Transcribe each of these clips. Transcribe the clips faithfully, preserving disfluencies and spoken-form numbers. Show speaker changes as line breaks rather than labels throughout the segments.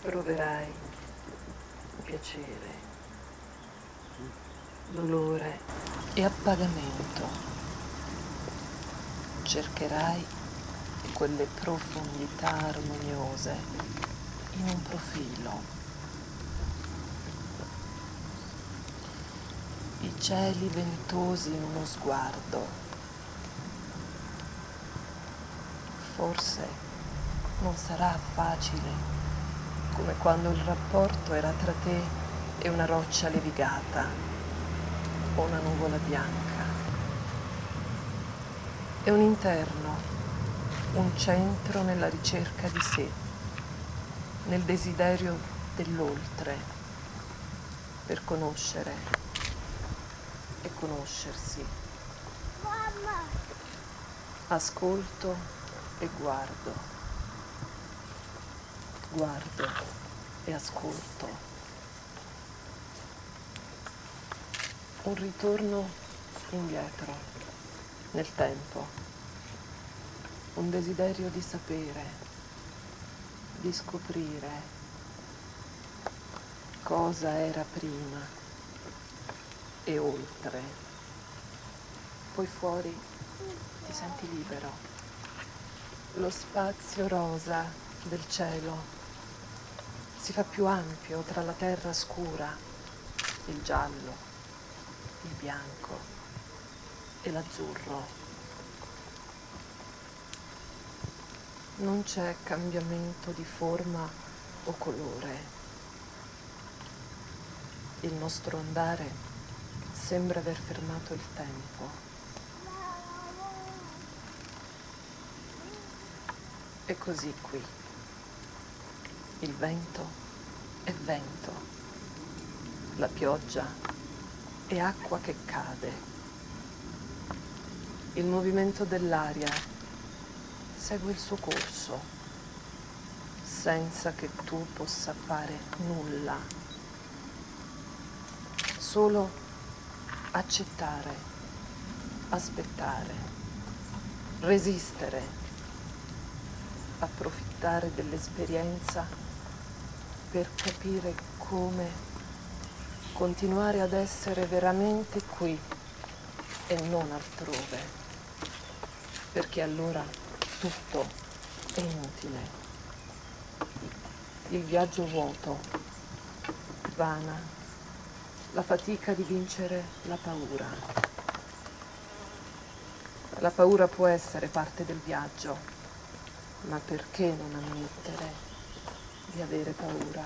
proverai piacere, dolore e appagamento. Cercherai quelle profondità armoniose in un profilo. I cieli ventosi in uno sguardo. Forse non sarà facile come quando il rapporto era tra te e una roccia levigata o una nuvola bianca. È un interno, un centro nella ricerca di sé, nel desiderio dell'oltre, per conoscere e conoscersi.
Mamma!
Ascolto e guardo. Guardo e ascolto. Un ritorno indietro, nel tempo. Un desiderio di sapere, di scoprire cosa era prima e oltre. Poi fuori ti senti libero. Lo spazio rosa del cielo si fa più ampio tra la terra scura, il giallo, il bianco e l'azzurro. Non c'è cambiamento di forma o colore. Il nostro andare sembra aver fermato il tempo. E così qui. Il vento è vento, la pioggia è acqua che cade. Il movimento dell'aria segue il suo corso, senza che tu possa fare nulla. Solo accettare, aspettare, resistere, approfittare dell'esperienza per capire come continuare ad essere veramente qui e non altrove, perché allora tutto è inutile. Il viaggio vuoto, vana, la fatica di vincere la paura. La paura può essere parte del viaggio, ma perché non ammettere di avere paura?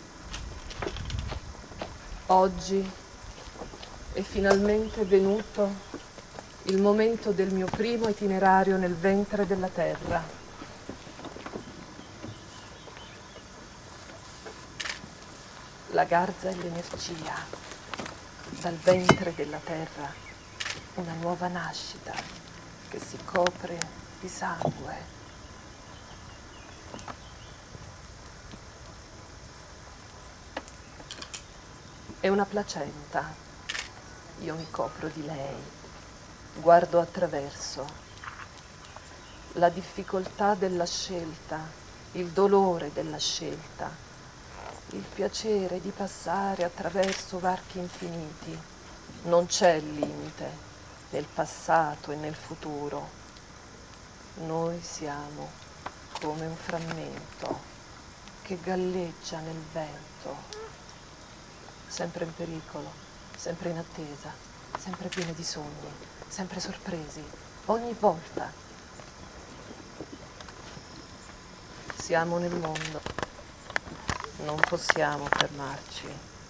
Oggi è finalmente venuto il momento del mio primo itinerario nel ventre della terra. La garza e l'energia, dal ventre della terra, una nuova nascita che si copre di sangue. È una placenta, io mi copro di lei, guardo attraverso. La difficoltà della scelta, il dolore della scelta, il piacere di passare attraverso varchi infiniti. Non c'è limite nel passato e nel futuro. Noi siamo come un frammento che galleggia nel vento, sempre in pericolo, sempre in attesa, sempre pieni di sogni, sempre sorpresi, ogni volta. Siamo nel mondo, non possiamo fermarci.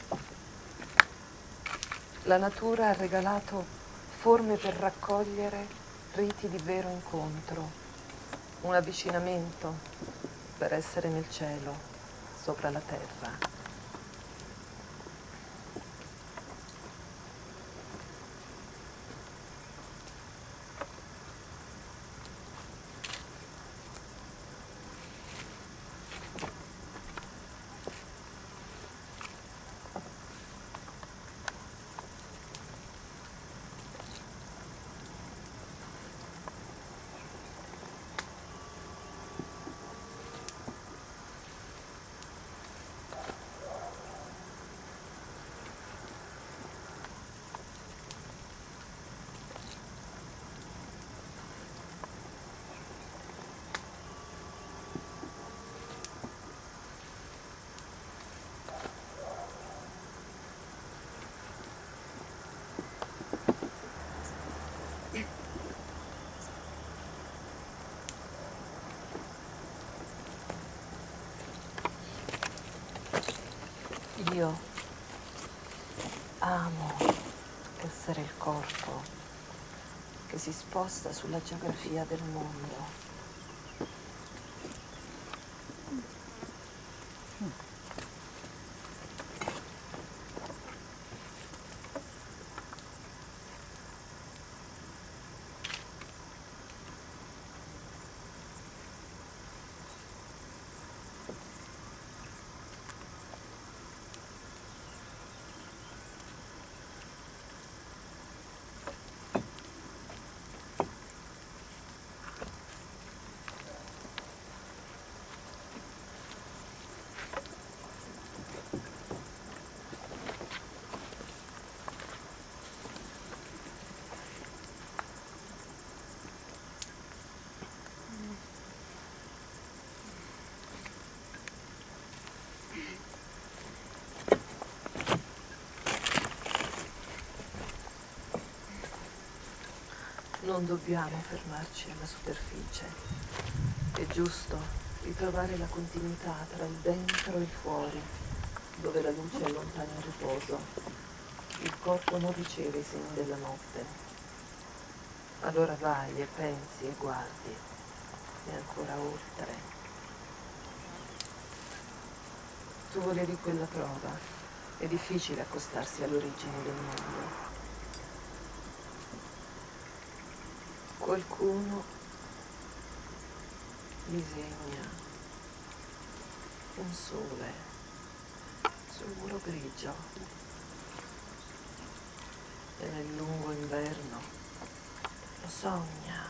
La natura ha regalato forme per raccogliere riti di vero incontro, un avvicinamento per essere nel cielo, sopra la terra. io amo essere il corpo che si sposta sulla geografia del mondo. Non dobbiamo fermarci alla superficie. È giusto ritrovare la continuità tra il dentro e il fuori, dove la luce allontana il riposo. Il corpo non riceve i segni della notte. Allora vai e pensi e guardi, e ancora oltre. Tu volevi quella prova. È difficile accostarsi all'origine del mondo. Qualcuno disegna un sole sul muro grigio e nel lungo inverno lo sogna.